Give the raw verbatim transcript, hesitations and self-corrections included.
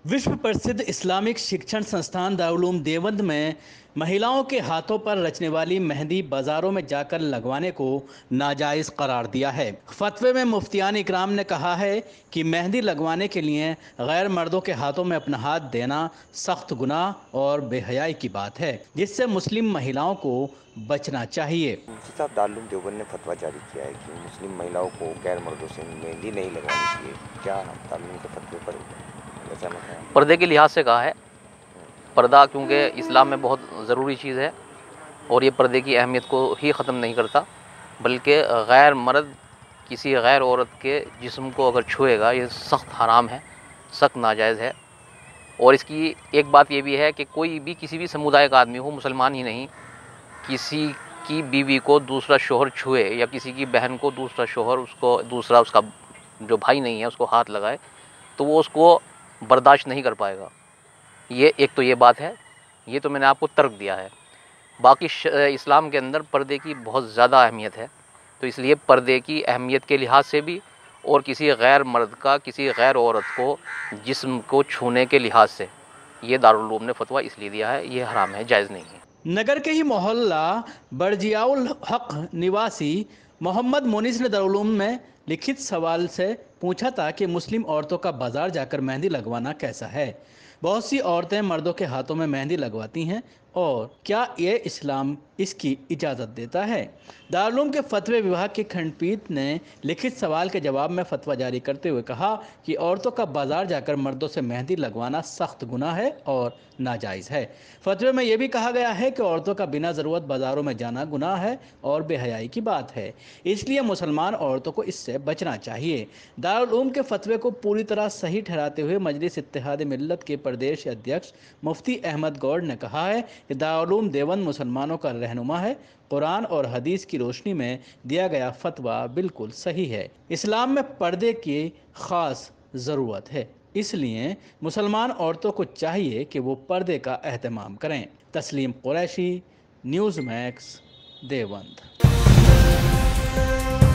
विश्व प्रसिद्ध इस्लामिक शिक्षण संस्थान दारुल उलूम देवबंद में महिलाओं के हाथों पर रचने वाली मेहंदी बाजारों में जाकर लगवाने को नाजायज़ करार दिया है। फतवे में मुफ्तियान इकराम ने कहा है कि मेहंदी लगवाने के लिए गैर मर्दों के हाथों में अपना हाथ देना सख्त गुनाह और बेहयाई की बात है, जिससे मुस्लिम महिलाओं को बचना चाहिए। मुफ्ती साहब, दारुल उलूम देवबंद ने फतवा जारी किया है कि मुस्लिम महिलाओं को गैर मर्दों से मेहंदी नहीं लगवानी चाहिए। क्या दारुल उलूम के फतवे पर वैसा मत है? पर्दे के लिहाज से कहा है। पर्दा क्योंकि इस्लाम में बहुत ज़रूरी चीज़ है और ये पर्दे की अहमियत को ही ख़त्म नहीं करता, बल्कि गैर मर्द किसी गैर औरत के जिस्म को अगर छुएगा ये सख्त हराम है, सख्त नाजायज़ है। और इसकी एक बात ये भी है कि कोई भी किसी भी समुदाय का आदमी हो, मुसलमान ही नहीं, किसी की बीवी को दूसरा शोहर छुए या किसी की बहन को दूसरा शोहर उसको दूसरा उसका जो भाई नहीं है उसको हाथ लगाए तो वो उसको बर्दाश्त नहीं कर पाएगा। ये एक तो ये बात है, ये तो मैंने आपको तर्क दिया है। बाकी इस्लाम के अंदर पर्दे की बहुत ज़्यादा अहमियत है, तो इसलिए पर्दे की अहमियत के लिहाज से भी और किसी गैर मर्द का किसी गैर औरत को जिस्म को छूने के लिहाज से ये दारुल उलूम ने फतवा इसलिए दिया है, ये हराम है, जायज़ नहीं है। नगर के ही मोहल्ला बरजियाउल हक निवासी मोहम्मद मोनिस ने दारुल उलूम में लिखित सवाल से पूछा था कि मुस्लिम औरतों का बाजार जाकर मेहंदी लगवाना कैसा है। बहुत सी औरतें मर्दों के हाथों में मेहंदी लगवाती हैं और क्या ये इस्लाम इसकी इजाज़त देता है। दारुल उलूम के फतवे विभाग की खंडपीठ ने लिखित सवाल के जवाब में फतवा जारी करते हुए कहा कि औरतों का बाजार जाकर मर्दों से मेहंदी लगवाना सख्त गुनाह है और नाजायज़ है। फतवे में यह भी कहा गया है कि औरतों का बिना ज़रूरत बाज़ारों में जाना गुनाह है और बेहयाई की बात है, इसलिए मुसलमान औरतों को इससे बचना चाहिए। दारुल उलूम के फतवे को पूरी तरह सही ठहराते हुए मजलिस इत्तेहाद मिल्लत के प्रदेश अध्यक्ष मुफ्ती अहमद गौड़ ने कहा है कि दारुल उलूम देवबंद मुसलमानों का रहनुमा है। कुरान और हदीस की रोशनी में दिया गया फतवा बिल्कुल सही है। इस्लाम में पर्दे की ख़ास ज़रूरत है, इसलिए मुसलमान औरतों को चाहिए कि वो पर्दे का एहतमाम करें। तस्लीम कुरैशी, न्यूज़ मैक्स, देवबंद।